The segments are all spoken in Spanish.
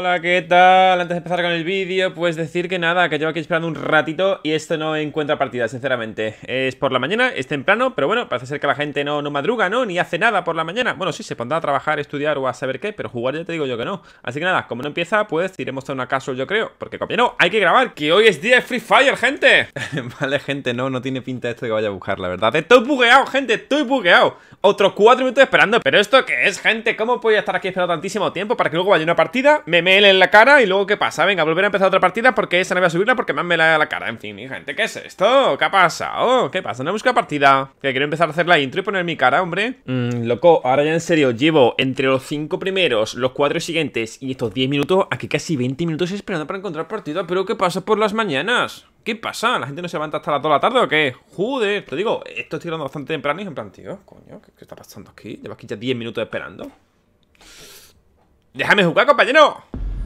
Hola, ¿qué tal? Antes de empezar con el vídeo, pues decir que nada, que llevo aquí esperando un ratito y esto no encuentra partida, sinceramente. Es por la mañana, es temprano, pero bueno, parece ser que la gente no madruga, ¿no? Ni hace nada por la mañana. Bueno, sí, se pondrá a trabajar, estudiar o a saber qué, pero jugar ya te digo yo que no. Así que nada, como no empieza, pues iremos a una casual, yo creo. Porque, compañero, hay que grabar, que hoy es día de Free Fire, gente. Vale, gente, no tiene pinta esto de que vaya a buscar, la verdad. Estoy bugueado, gente, estoy bugueado. Otros 4 minutos esperando. ¿Pero esto qué es, gente? ¿Cómo voy a estar aquí esperando tantísimo tiempo para que luego vaya una partida, me mele en la cara y luego qué pasa? Venga, volver a empezar otra partida porque esa no voy a subirla porque me han melado la cara. En fin, mi gente, ¿qué es esto? ¿Qué ha pasado? ¿Qué pasa? ¿No busco partida? Que quiero empezar a hacer la intro y poner mi cara, hombre. Loco, ahora ya en serio, llevo entre los 5 primeros, los 4 siguientes y estos 10 minutos, aquí casi 20 minutos esperando para encontrar partida. ¿Pero qué pasa por las mañanas? ¿Qué pasa? ¿La gente no se levanta hasta las 2 de la tarde o qué? Joder, te digo, esto estoy tirando bastante temprano y en plan, tío, coño, ¿qué está pasando aquí? Llevo aquí ya 10 minutos esperando. ¡Déjame jugar, compañero!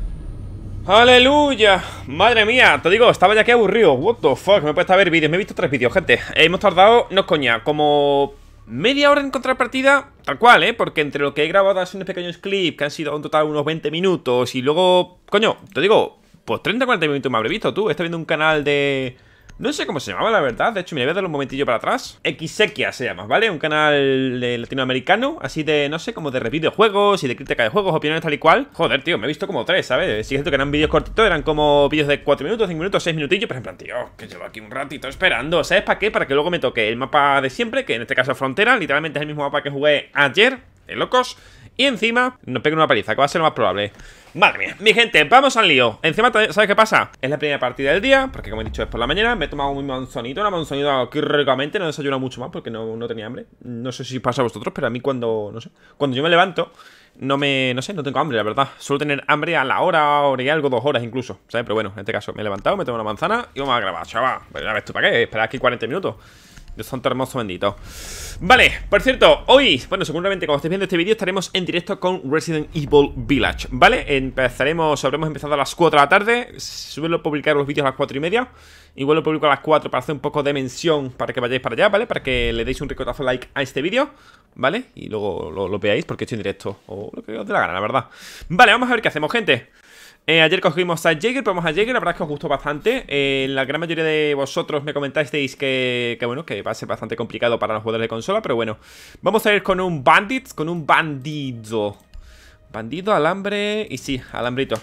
¡Aleluya! Madre mía, te digo, estaba ya aquí aburrido. What the fuck, me he puesto a ver vídeos, me he visto 3 vídeos, gente. Hemos tardado, no es coña, como media hora en encontrar partida, tal cual, porque entre lo que he grabado así unos pequeños clips, que han sido en total unos 20 minutos, y luego, coño, te digo, pues 30-40 minutos me habré visto, tú. Estoy viendo un canal de... no sé cómo se llamaba, la verdad. De hecho, me voy a darle un momentillo para atrás. Xequia se llama, ¿vale? Un canal latinoamericano, así de, no sé, como de videojuegos y de crítica de juegos, opiniones tal y cual. Joder, tío, me he visto como 3, ¿sabes? Sí, es cierto que eran vídeos cortitos, eran como vídeos de 4 minutos, 5 minutos, 6 minutillos. Pero en plan, tío, que llevo aquí un ratito esperando. ¿Sabes para qué? Para que luego me toque el mapa de siempre, que en este caso es Frontera. Literalmente es el mismo mapa que jugué ayer, de locos. Y encima nos peguen una paliza, que va a ser lo más probable. Madre mía, mi gente, vamos al lío. Encima, ¿sabes qué pasa? Es la primera partida del día, porque como he dicho es por la mañana. Me he tomado un manzanito, una manzanita aquí ricamente. No he desayunado mucho más porque no tenía hambre. No sé si pasa a vosotros, pero a mí cuando, no sé, cuando yo me levanto no tengo hambre, la verdad. Suelo tener hambre a la hora y algo, 2 horas incluso, ¿sabes? Pero bueno, en este caso me he levantado, me tomo una manzana y vamos a grabar, chaval. Pero ya ves tú para qué, esperar aquí 40 minutos. Dios santo hermoso bendito. Vale, por cierto, hoy, bueno, seguramente cuando estéis viendo este vídeo estaremos en directo con Resident Evil Village, ¿vale? Habremos empezado a las 4 de la tarde. Suelo publicar los vídeos a las 4 y media. Igual lo publico a las 4 para hacer un poco de mención, para que vayáis para allá, ¿vale? Para que le deis un ricotazo like a este vídeo, ¿vale? Y luego lo veáis porque estoy en directo, o lo que os dé la gana, la verdad. Vale, vamos a ver qué hacemos, gente. Ayer cogimos a Jaeger, probamos a Jaeger, la verdad es que os gustó bastante. La gran mayoría de vosotros me comentasteis que bueno, que va a ser bastante complicado para los jugadores de consola, pero bueno. Vamos a ir con un bandit, con un bandido. Bandido, alambre y sí, alambrito.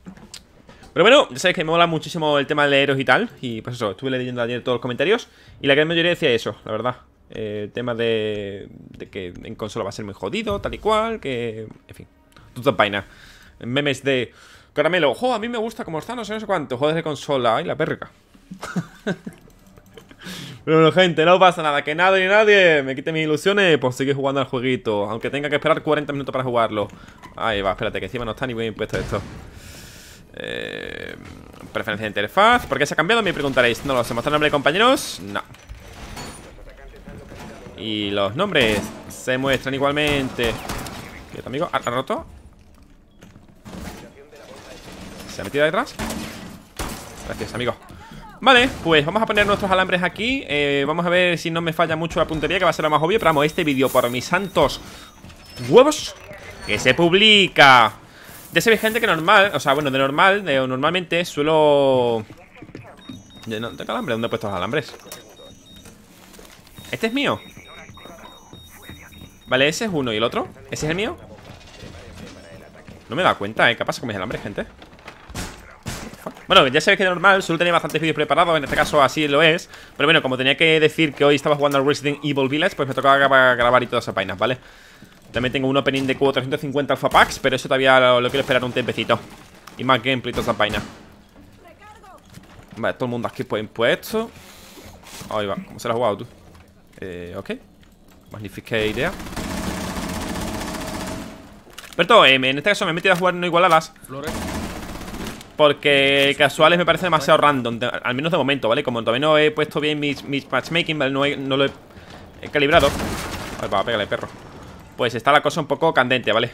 Pero bueno, ya sabéis que me mola muchísimo el tema de leeros y tal. Y pues eso, estuve leyendo ayer todos los comentarios y la gran mayoría decía eso, la verdad. El tema de que en consola va a ser muy jodido, tal y cual, que... en fin, todas vainas. Memes de... Caramelo, jo, a mí me gusta como está, no sé cuánto. Joder de consola, ay, la perca. Pero bueno, gente, no pasa nada. Que nadie ni nadie me quite mis ilusiones. Pues sigue jugando al jueguito, aunque tenga que esperar 40 minutos para jugarlo. Ahí va, espérate, que encima no está ni bien puesto esto. Preferencia de interfaz. ¿Por qué se ha cambiado? Me preguntaréis. No lo sé. ¿Mostrar nombre de compañeros? No. Y los nombres se muestran igualmente. ¿Qué amigo? ¿Ha roto? ¿Se ha metido detrás? Gracias, amigo. Vale, pues vamos a poner nuestros alambres aquí. Vamos a ver si no me falla mucho la puntería, que va a ser lo más obvio. Pero vamos, este vídeo, por mis santos huevos, que se publica. Ya sabéis, gente, que normal, o sea, bueno, normalmente suelo... No tengo alambre, ¿dónde he puesto los alambres? ¿Este es mío? Vale, ese es uno, ¿y el otro? ¿Ese es el mío? No me he dado cuenta, ¿qué pasa con mis alambres, gente? Bueno, ya sabéis que de normal suelo tener bastantes vídeos preparados. En este caso así lo es. Pero bueno, como tenía que decir que hoy estaba jugando al Resident Evil Village, pues me tocaba grabar y todas esas vainas, ¿vale? También tengo un opening de cubo 350 Alpha Packs, pero eso todavía lo quiero esperar un tiempecito. Y más gameplay y todas esas vainas. Vale, todo el mundo aquí pues impuesto. Ahí va, ¿cómo se lo has jugado tú? Ok. Magnífica idea. Pero en este caso me he metido a jugar no igualadas. Porque casuales me parece demasiado random, al menos de momento, ¿vale? Como todavía no he puesto bien mis matchmaking, ¿vale? No lo he calibrado. Vale, va, pégale, perro. Pues está la cosa un poco candente, ¿vale?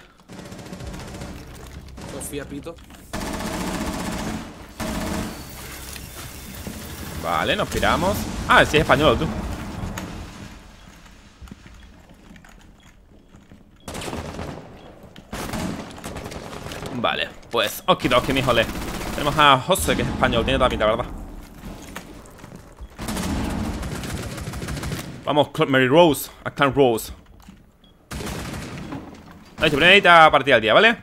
Sofía Pito. Vale, nos piramos. Ah, sí es español, tú. Vale, pues, okidoki, mi jole. Tenemos a José, que es español, tiene toda pinta, ¿verdad? Vamos, Mary Rose, a Clan Rose. Ahí, primerita partida del día, ¿vale?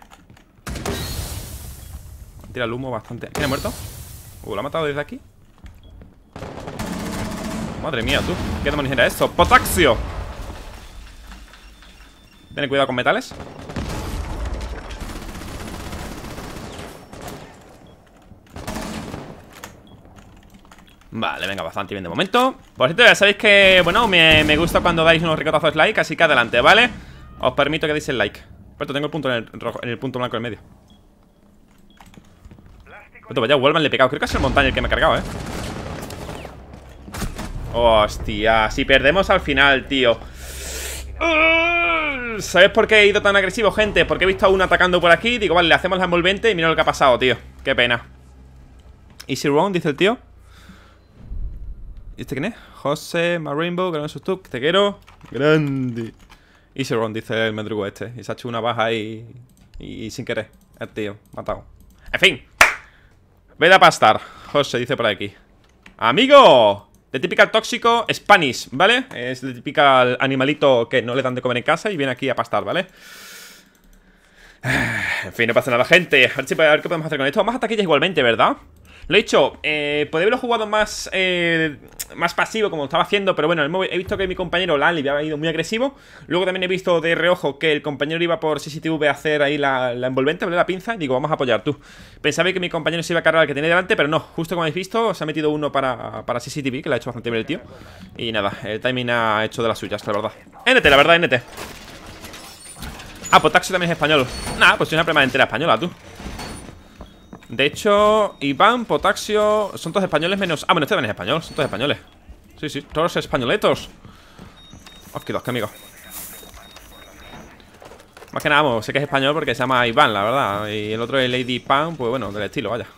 Tira el humo bastante. ¿Quién ha muerto? ¿Lo ha matado desde aquí? Madre mía, tú. ¿Qué demonios era eso? ¡Potaxio! Ten cuidado con metales. Vale, venga, bastante bien de momento. Por cierto, ya sabéis que, bueno, me gusta cuando dais unos ricotazos like, así que adelante, ¿vale? Os permito que deis el like. Por cierto, tengo el punto en el punto blanco en medio. Por vaya, vuelvan, le he pegado. Creo que es el montaña el que me ha cargado, Hostia, si perdemos al final, tío. ¿Sabes por qué he ido tan agresivo, gente? Porque he visto a uno atacando por aquí. Digo, vale, le hacemos la envolvente y mira lo que ha pasado, tío. Qué pena. Easy round, dice el tío. ¿Y este quién es? José, Rainbow, gran sustuk, te quiero. Grande. Easy round, dice el medrugo este. Y se ha hecho una baja y sin querer. El tío, matado. En fin. Vete a pastar. José dice por aquí. Amigo. De típica tóxico Spanish, ¿vale? Es de típica animalito que no le dan de comer en casa y viene aquí a pastar, ¿vale? En fin, no pasa nada, gente. A ver qué podemos hacer con esto. Vamos a taquillas igualmente, ¿verdad? Lo he dicho, podría haberlo jugado más pasivo como estaba haciendo, pero bueno, he visto que mi compañero Lali había ido muy agresivo. Luego también he visto de reojo que el compañero iba por CCTV a hacer ahí la envolvente, ¿vale? La pinza, y digo, vamos a apoyar tú. Pensaba que mi compañero se iba a cargar al que tenía delante, pero no, justo como habéis visto, se ha metido uno para CCTV, que le ha hecho bastante bien el tío. Y nada, el timing ha hecho de las suyas, la verdad. NT, la verdad, NT. Ah, Potaxio también es español. Nah, pues es una prima entera española, tú. De hecho, Iván, Potaxio, son todos españoles menos... Ah, bueno, este también es español, son todos españoles. Sí, sí, todos españoletos. Oskidoski, amigo. Más que nada, vamos, sé que es español porque se llama Iván, la verdad. Y el otro es Lady Pan, pues bueno, del estilo, vaya.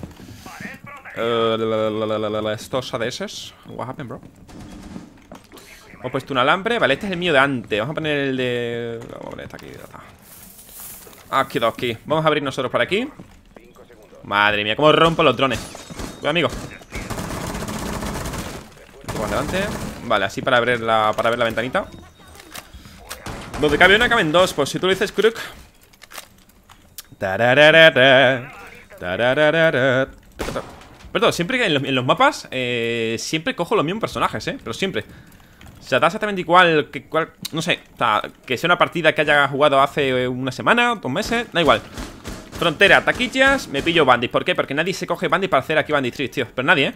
Estos ADS. What happened, bro? Hemos puesto un alambre. Vale, este es el mío de antes. Vamos a poner el de... Vamos a poner este aquí. Oskidoski. Vamos a abrir nosotros por aquí. Madre mía, cómo rompo los drones. Cuidado, amigo. Adelante. Vale, así para ver la ventanita. Donde cabe una, caben dos. Pues si tú lo dices, Crook. Perdón, siempre que en los mapas siempre cojo los mismos personajes, pero siempre. O sea, da exactamente igual no sé, que sea una partida que haya jugado hace una semana, 2 meses, da igual. Frontera, taquillas, me pillo bandits. ¿Por qué? Porque nadie se coge bandits para hacer aquí bandit trees, tío. Pero nadie,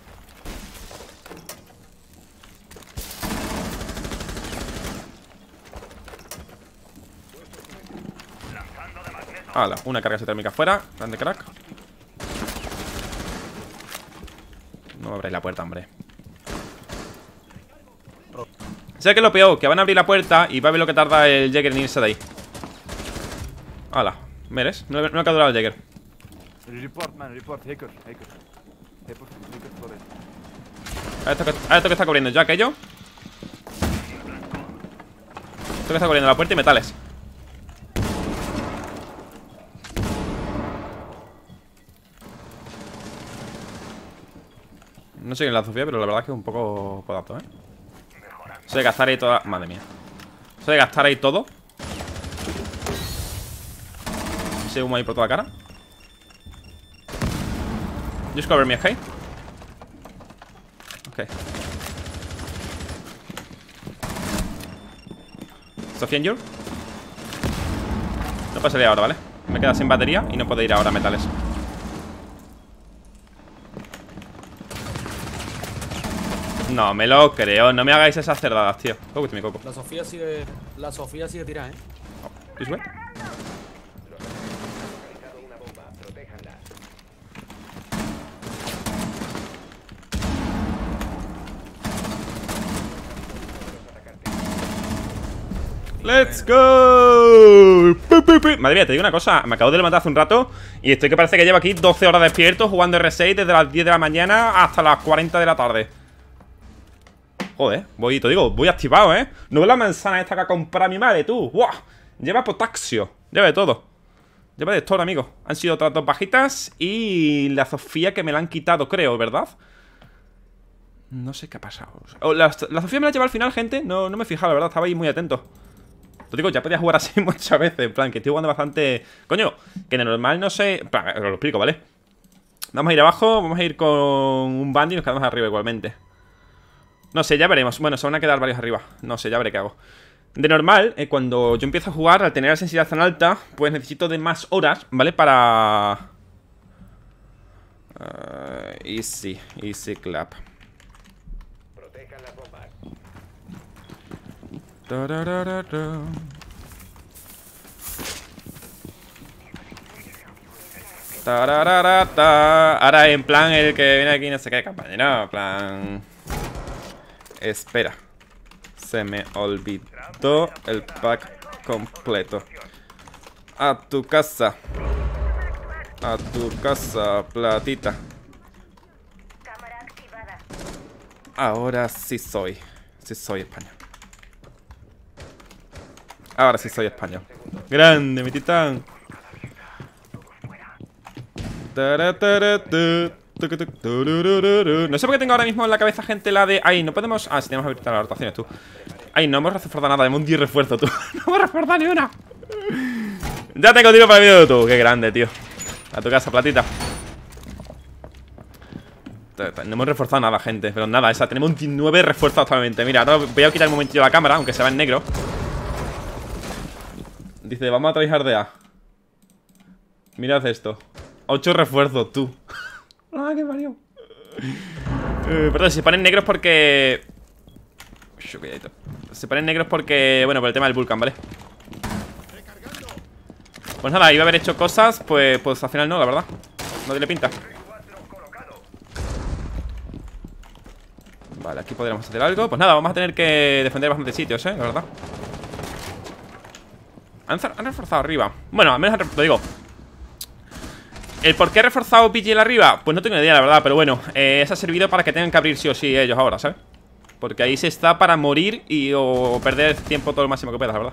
Hala, una carga térmica fuera. Grande crack. No me abráis la puerta, hombre. Sé que lo peor, que van a abrir la puerta y va a ver lo que tarda el Jäger en irse de ahí. Hala, ¿meres? No me ha capturado el Jäger. Report, man, report, hacker. A esto que está cubriendo ya aquello. Esto que está cubriendo la puerta y metales. No sé quién la Sofía, pero la verdad es que es un poco codazo, Eso de gastar ahí toda... Madre mía. Eso de gastar ahí todo. Ese humo ahí por toda la cara. Just cover me, okay? Ok. Sofía en your. No puedo salir ahora, ¿vale? Me queda sin batería y no puedo ir ahora a metales. No me lo creo, no me hagáis esas cerdadas, tío. Mi coco. La Sofía sigue tirada, Oh, this way. ¡Let's go! Madre mía, te digo una cosa. Me acabo de levantar hace un rato y estoy que parece que llevo aquí 12 horas despierto jugando R6 desde las 10 de la mañana hasta las 40 de la tarde. Joder, voy activado, No ves la manzana esta que ha comprado mi madre, tú. ¡Wow! Lleva Potaxio, lleva de todo. Lleva de store, amigo. Han sido otras 2 bajitas. Y la Sofía que me la han quitado, creo, ¿verdad? No sé qué ha pasado. La Sofía me la lleva al final, gente. No me he fijado, la verdad, estaba ahí muy atento. Te digo, ya podía jugar así muchas veces. En plan, que estoy jugando bastante. Coño, que de normal no sé. En plan, os lo explico, ¿vale? Vamos a ir abajo, vamos a ir con un band y nos quedamos arriba igualmente. No sé, ya veremos. Bueno, se van a quedar varios arriba. No sé, ya veré qué hago. De normal, cuando yo empiezo a jugar, al tener la sensibilidad tan alta, pues necesito de más horas, ¿vale? Para... easy clap. Protejan las bombas. Ahora en plan el que viene aquí no sé qué compañero. En plan... Espera. Se me olvidó el pack completo. A tu casa. A tu casa, platita. Cámara activada. Ahora sí soy. Sí soy español. Ahora sí soy español. Grande, mi titán. No sé por qué tengo ahora mismo en la cabeza, gente, la de... Ay, no podemos... Ah, sí, tenemos que habilitar las rotaciones, tú. Ay, no hemos reforzado nada, hemos un 10 refuerzo, tú. No hemos reforzado ni una. Ya tengo tiro para el vídeo, tú. Qué grande, tío. A tu casa, platita. No hemos reforzado nada, gente. Pero nada, esa, tenemos un 9 refuerzos actualmente. Mira, ahora voy a quitar un momentillo la cámara, aunque se va en negro. Dice, vamos a tryhardear. Mirad esto. 8 refuerzos, tú. Ah, qué parió. Perdón, se ponen negros porque... Se ponen negros porque... Bueno, por el tema del Vulcan, ¿vale? Pues nada, iba a haber hecho cosas. Pues al final no, la verdad. No tiene pinta. Vale, aquí podríamos hacer algo. Pues nada, vamos a tener que defender bastantes sitios, la verdad. Han reforzado arriba. Bueno, al menos lo digo. ¿El por qué he reforzado PGL arriba? Pues no tengo ni idea, la verdad, pero bueno, eso ha servido para que tengan que abrir sí o sí ellos ahora, ¿sabes? Porque ahí se está para morir o perder tiempo todo lo máximo que puedas, la verdad.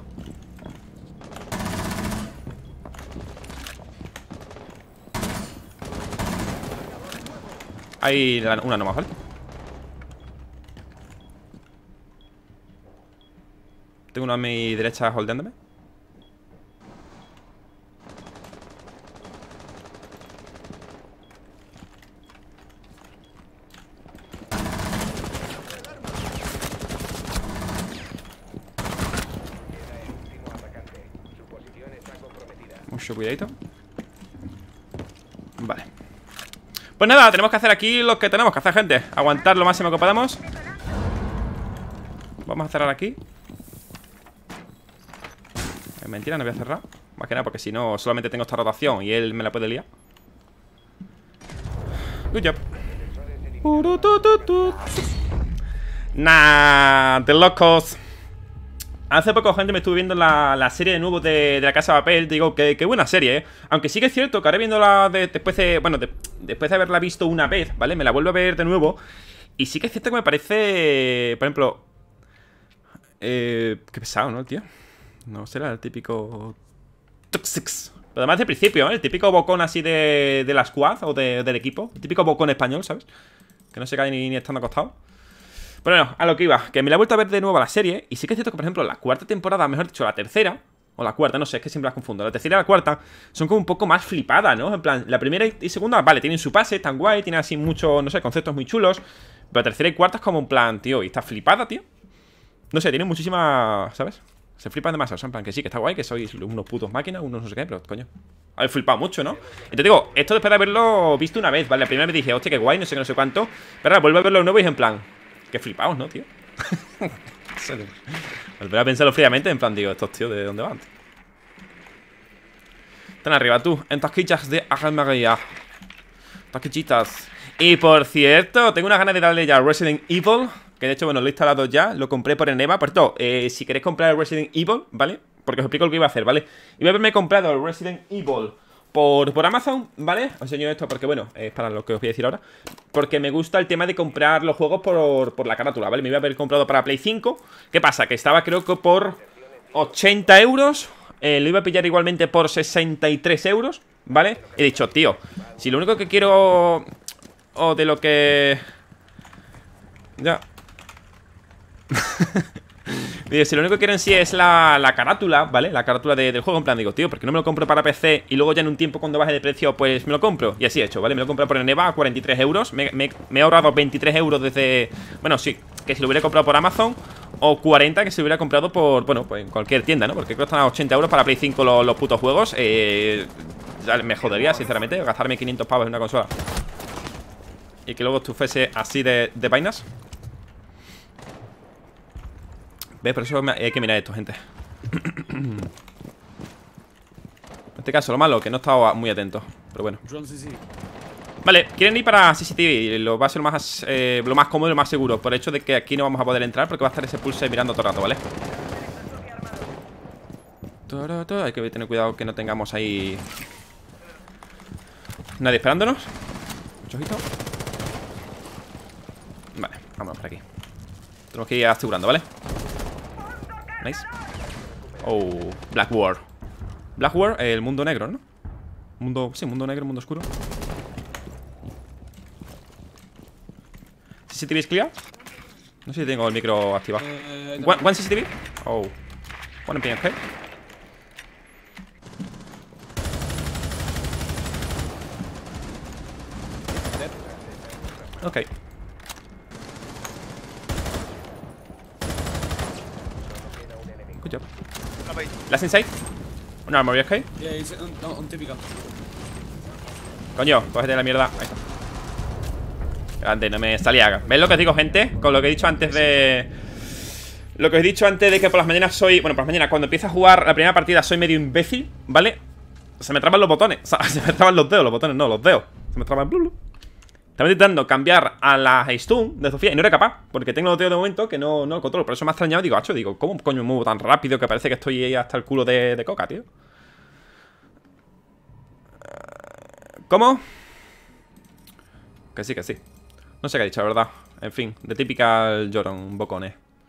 Hay una nomás, ¿vale? Tengo uno a mi derecha holdeándome. Mucho cuidadito. Vale. Pues nada, tenemos que hacer aquí lo que tenemos que hacer, gente. Aguantar lo máximo que podamos. Vamos a cerrar aquí. Mentira, no voy a cerrar. Más que nada porque si no, solamente tengo esta rotación y él me la puede liar. Good job. Nah, de locos. Hace poco, gente, me estuve viendo la serie de nuevo de La Casa de Papel. Digo, qué buena serie, Aunque sí que es cierto que ahora viéndola después de... Bueno, después de haberla visto una vez, ¿vale? Me la vuelvo a ver de nuevo. Y sí que es cierto que me parece... Por ejemplo... qué pesado, ¿no, tío? No será el típico... Toxics. Pero además de principio, El típico bocón así de la squad o del equipo. El típico bocón español, ¿sabes? Que no se cae ni estando acostado. Pero bueno, a lo que iba, que me la he vuelto a ver de nuevo a la serie. Y sí que es cierto que, por ejemplo, la cuarta temporada, mejor dicho, la tercera, o la cuarta, no sé, es que siempre las confundo. La tercera y la cuarta son como un poco más flipadas, ¿no? En plan, la primera y segunda, vale, tienen su pase, tan guay, tienen así muchos, no sé, conceptos muy chulos. Pero la tercera y cuarta es como un plan, tío, y está flipada, tío. No sé, tienen muchísimas, ¿sabes? Se flipan demasiado, en plan, que sí, que está guay, que sois unos putos máquinas, unos no sé qué, pero coño. Habéis flipado mucho, ¿no? Y te digo, esto después de haberlo visto una vez, ¿vale? La primera vez dije, hostia, qué guay, no sé qué, no sé cuánto. Pero ahora vuelvo a verlo de nuevo y es en plan, qué flipados, ¿no, tío? Volver a pensarlo fríamente, en plan, digo, estos tíos, ¿de dónde van? Están arriba, tú, en tasquichas de María. Tasquichitas. Y por cierto, tengo unas ganas de darle ya Resident Evil. Que de hecho, bueno, lo he instalado ya, lo compré por Eneva. Por cierto, si queréis comprar el Resident Evil, ¿vale? Porque os explico lo que iba a hacer, ¿vale? Iba a haberme comprado el Resident Evil por Amazon, ¿vale? Os enseño esto porque, bueno, es para lo que os voy a decir ahora. Porque me gusta el tema de comprar los juegos por la carátula, ¿vale? Me iba a haber comprado para Play 5. ¿Qué pasa? Que estaba creo que por 80 euros lo iba a pillar igualmente por 63 euros, ¿vale? He dicho, tío, si lo único que quiero... O de lo que... Ya. Digo, si lo único que quiero en sí es la carátula, ¿vale? La carátula del juego, en plan, digo, tío, ¿por qué no me lo compro para PC y luego ya en un tiempo cuando baje de precio, pues me lo compro? Y así he hecho, ¿vale? Me lo compro por el Neva a 43 euros. Me he ahorrado 23 euros desde... Bueno, sí, que si lo hubiera comprado por Amazon. O 40 que si lo hubiera comprado por... Bueno, pues en cualquier tienda, ¿no? Porque creo que están a 80 euros para Play 5 los putos juegos. Ya me jodería, sinceramente, gastarme 500 pavos en una consola y que luego fuese así de vainas. ¿Ves? Por eso hay que mirar esto, gente. En este caso, lo malo, que no he estado muy atento. Pero bueno. Vale, quieren ir para CCTV. Va a ser lo más cómodo y lo más seguro. Por el hecho de que aquí no vamos a poder entrar, porque va a estar ese pulse mirando todo el rato, ¿vale? Hay que tener cuidado que no tengamos ahí nadie esperándonos. Mucho ojito. Vale, vámonos por aquí. Tenemos que ir asegurando, ¿vale? Nice. Oh, Black War. Black War, el mundo negro, ¿no? Sí, mundo negro, mundo oscuro. ¿CCTV es clear? No sé si tengo el micro activado. One CCTV? Oh. One ping, ok. Ok. Good job. Last inside. Un armory, ok. Un típico. Coño, cógete la mierda. Ahí está. Grande, no me salía. ¿Ves lo que os digo, gente? Con lo que he dicho antes de... Lo que os he dicho antes de que por las mañanas soy... Bueno, por las mañanas, cuando empiezo a jugar la primera partida soy medio imbécil, ¿vale? Se me traban los botones. O sea, se me traban los dedos, los botones no, los dedos. Se me traban... Estaba intentando cambiar a la stun de Sofía y no era capaz, porque tengo los dedos de momento que no lo controlo. Por eso me ha extrañado, digo, hacho, digo, ¿cómo coño me muevo tan rápido que parece que estoy ahí hasta el culo de coca, tío? ¿Cómo? Que sí, que sí. No sé qué ha dicho, la verdad. En fin, de típica llorón, bocones.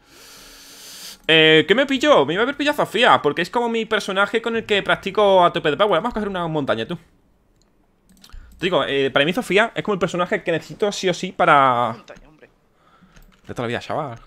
¿Qué me pilló? Me iba a haber pillado a Sofía, porque es como mi personaje con el que practico a tope de power. Vamos a coger una montaña, tú. Te digo, para mí Sofía es como el personaje que necesito sí o sí para... Montaña, hombre. De toda la vida, chaval.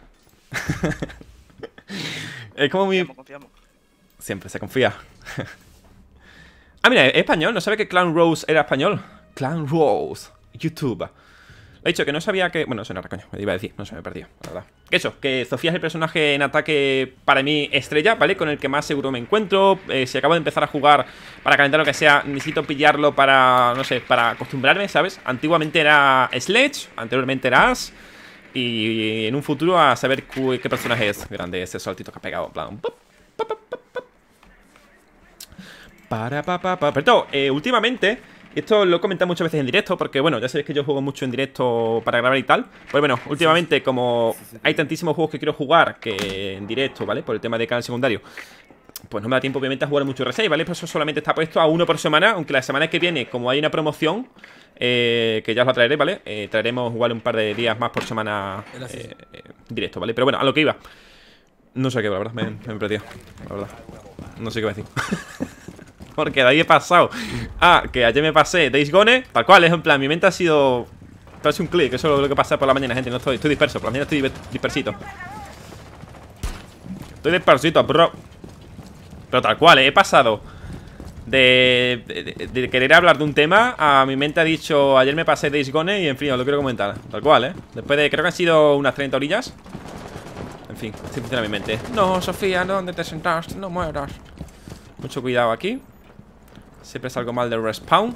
Es como mi... Confiamos. Siempre se confía. Ah, mira, es español. No sabe que Clown Rose era español. Clown Rose, YouTube. He dicho que no sabía que... Bueno, eso no era, coño, me iba a decir. No se me perdió, la verdad. Eso, que Sofía es el personaje en ataque para mí estrella, ¿vale? Con el que más seguro me encuentro. Si acabo de empezar a jugar para calentar lo que sea, necesito pillarlo para, no sé, para acostumbrarme, ¿sabes? Antiguamente era Sledge, anteriormente era Ash. Y en un futuro a saber qué personaje es. Grande ese saltito que ha pegado, en plan... Pero últimamente... Esto lo he comentado muchas veces en directo, porque bueno, ya sabéis que yo juego mucho en directo para grabar y tal. Pues bueno, últimamente como hay tantísimos juegos que quiero jugar que en directo, ¿vale? Por el tema de canal secundario, pues no me da tiempo obviamente a jugar mucho R6, ¿vale? Por eso solamente está puesto a uno por semana, aunque la semana que viene, como hay una promoción, que ya os la traeré, ¿vale? Traeremos igual un par de días más por semana directo, ¿vale? Pero bueno, a lo que iba. No sé qué, la verdad, me he perdido, la verdad. No sé qué voy a decir. Porque de ahí he pasado que ayer me pasé Days Gone, tal cual, es en plan, mi mente ha sido... Parece un clic, eso es lo que pasa por la mañana, gente. No estoy disperso, por la mañana estoy dispersito. Estoy dispersito, bro. Pero tal cual, he pasado de querer hablar de un tema a mi mente ha dicho, ayer me pasé Days Gone y en fin, os lo quiero comentar. Tal cual, después de, creo que han sido unas 30 orillas. En fin, así funciona mi mente. No, Sofía, ¿dónde te sentaste? No mueras. Mucho cuidado aquí. Siempre salgo mal del respawn.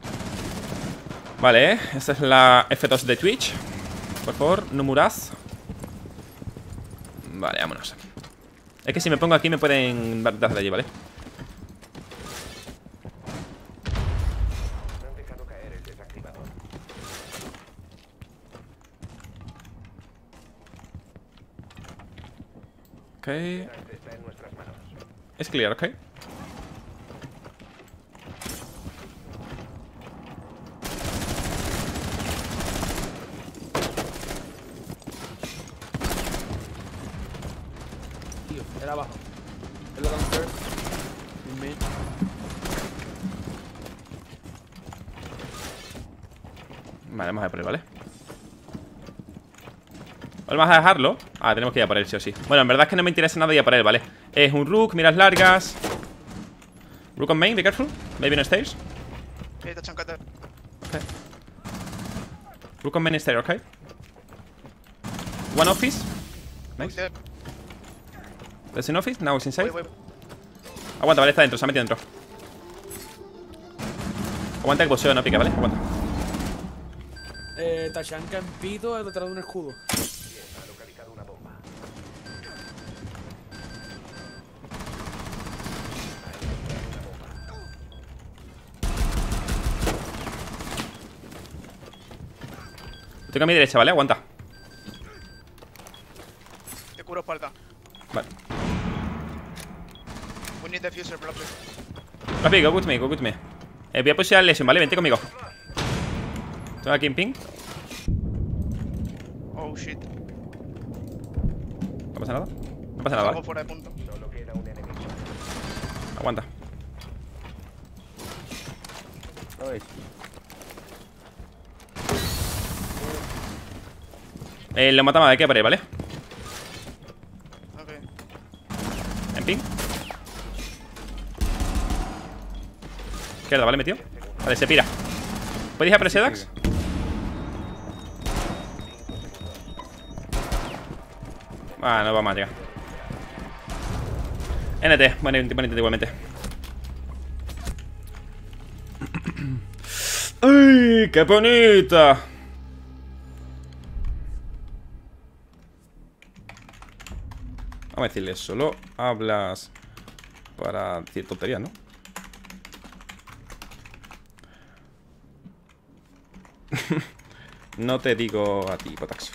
Vale, esta es la F2 de Twitch. Por favor, no murad. Vale, vámonos. Es que si me pongo aquí me pueden dar de allí, ¿vale? Han dejado caer el desactivador. Ok. Está en nuestras manos. Es clear, ok. Tío, era abajo. Es lo downstairs. Vale, vamos a ir por él, ¿vale? ¿Vamos a dejarlo? Ah, tenemos que ir a por él, sí o sí. Bueno, en verdad es que no me interesa nada ir a por él, ¿vale? Es un Rook, miras largas. Rook on main, be careful. Maybe on stairs. Okay, touch on cutter. Okay. Rook on main stairs, okay. One office. Nice. There. There's an office, now it's inside. Wait. Aguanta, vale, está dentro, se ha metido dentro. Aguanta el boxeo, no pique, ¿vale? Aguanta. Tachanka en pito detrás de un escudo. Ha localizado una bomba. Estoy a mi derecha, ¿vale? Aguanta. Te curo espalda. Vale. We need diffuser, bro. Papi, go with me, go with me. Voy a pushear Lesion, ¿vale? Vente conmigo. Estoy aquí en ping. Oh shit. ¿No pasa nada? No pasa nada, Salgo ¿vale? fuera de punto. Solo queda un enemigo. Aguanta. Lo matamos de aquí a por ahí, ¿vale? Ok. En ping. Izquierda, ¿vale? Metido. Vale, se pira. ¿Puedes ir a por ese Dax? Ah, no vamos a llegar. NT, bueno, igualmente. ¡Ay, qué bonita! Vamos a decirle, solo hablas para decir tonterías, ¿no? No te digo a ti, Potax.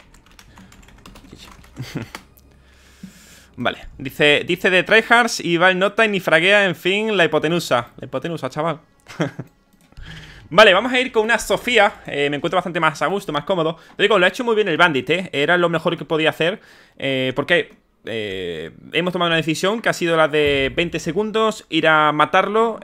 Vale, dice de tryhards y va el nota y ni fraguea, en fin, la hipotenusa. La hipotenusa, chaval. Vale, vamos a ir con una Sofía. Me encuentro bastante más a gusto, más cómodo. Te digo, lo ha hecho muy bien el Bandit, era lo mejor que podía hacer. Porque hemos tomado una decisión que ha sido la de 20 segundos, ir a matarlo.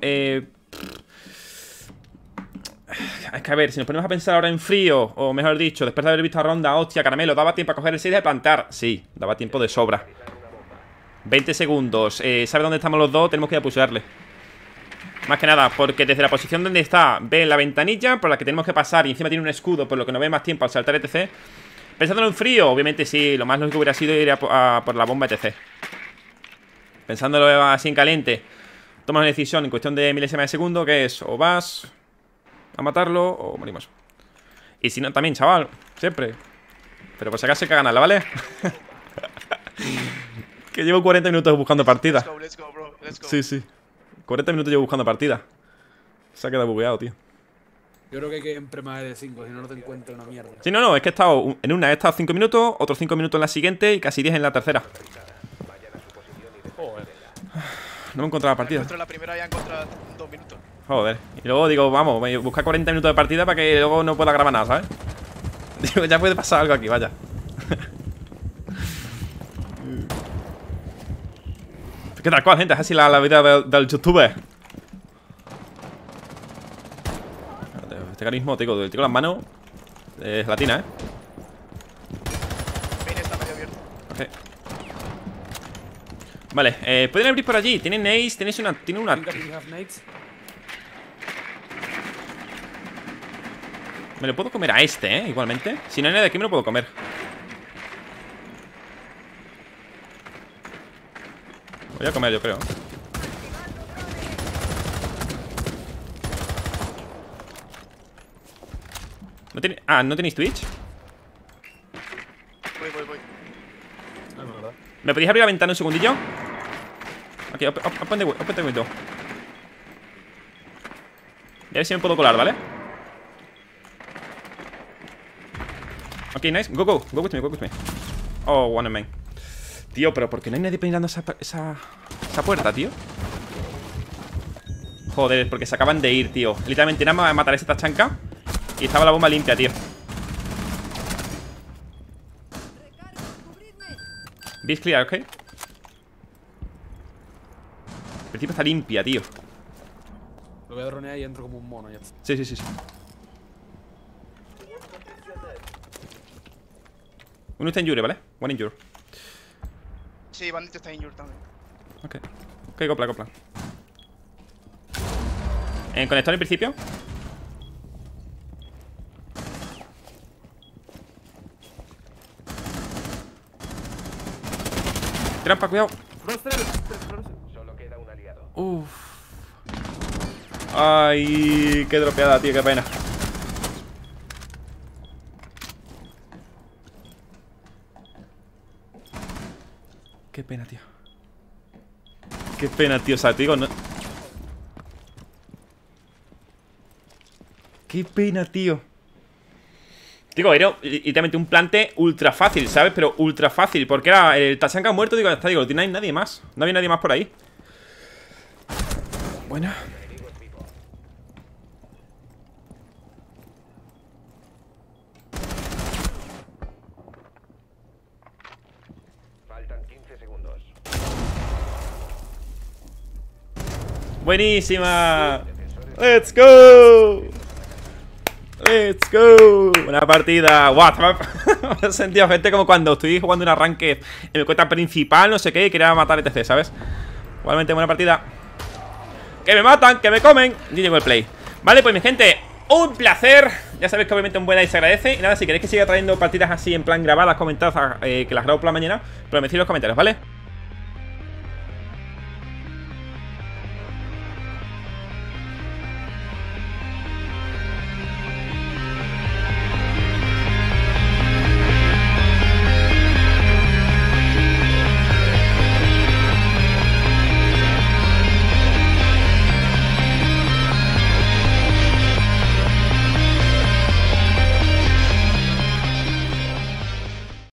Es que a ver, si nos ponemos a pensar ahora en frío, o mejor dicho, después de haber visto a Ronda, hostia, Caramelo, ¿daba tiempo a coger el 6 de plantar? Sí, daba tiempo de sobra. 20 segundos, ¿sabe dónde estamos los dos? Tenemos que ir a pushearle. Más que nada, porque desde la posición donde está, ve la ventanilla por la que tenemos que pasar y encima tiene un escudo, por lo que no ve más tiempo al saltar etc. Pensándolo en frío, obviamente sí, lo más lógico hubiera sido ir a por la bomba etc. Pensándolo así en caliente, tomas una decisión en cuestión de milésimas de segundo, que es o vas a matarlo o morimos. Y si no, también, chaval, siempre. Pero por si acaso hay que ganarla, ¿vale? Que llevo 40 minutos buscando partida. Let's go, bro. Let's go. Sí. 40 minutos llevo buscando partida. Se ha quedado bugueado, tío. Yo creo que hay que siempre más de 5, si no, no te encuentro una mierda. Sí, no, es que he estado en una, he estado 5 minutos, otros 5 minutos en la siguiente y casi 10 en la tercera. No me he encontrado la partida. Encuentro la primera ya en contra 2 minutos. Joder. Y luego digo, vamos, voy a buscar 40 minutos de partida para que luego no pueda grabar nada, ¿sabes? Digo, ya puede pasar algo aquí, vaya. ¿Qué tal cual, gente? Es así la vida del youtuber. Este carisma, te digo, las manos es latina, Main está medio abierto. Ok. Vale, pueden abrir por allí. Tienen ace, tenéis una. Tiene una. Think you have nades. Me lo puedo comer a este, igualmente. Si no hay nada de aquí, me lo puedo comer. Voy a comer, yo creo. ¿No tiene... Ah, ¿no tenéis Twitch? Voy. No, es verdad. ¿Me podéis abrir la ventana un segundillo? Ok, open the window. Y a ver si me puedo colar, ¿vale? Ok, nice. Go with me. Oh, one in main. Tío, pero ¿por qué no hay nadie peinando esa puerta, tío? Joder, porque se acaban de ir, tío. Literalmente nada más matar a esa tachanca y estaba la bomba limpia, tío. Beast clear, ok. En principio está limpia, tío. Lo voy a dronear y entro como un mono. Ya está. Sí. Uno está injure, ¿vale? One injure. Sí, Bandit está injured también. Ok. Ok, copla, copla. En conector en principio. Trampa, cuidado. Frost 3, Frost. Solo queda un aliado. Uff. Ay, qué dropeada, tío, qué pena. Qué pena, tío. Qué pena, tío, o sea, te digo, no... Qué pena, tío. Digo, era literalmente un plante ultra fácil, ¿sabes? Pero ultra fácil, porque era el Tachanka muerto, digo, está, digo, no hay nadie más. No había nadie más por ahí. Bueno. Faltan 15 segundos. Buenísima. Let's go. Let's go. Buena partida. What? Me he sentido gente como cuando estoy jugando un arranque en mi cuenta principal, no sé qué, y quería matar etc, ¿sabes? Igualmente buena partida. Que me matan, que me comen. Y llegó el play. Vale, pues mi gente, un placer. Ya sabéis que obviamente un buen like se agradece. Y nada, si queréis que siga trayendo partidas así en plan grabadas, comentadas, que las grabo por la mañana, pero me decís en los comentarios, ¿vale?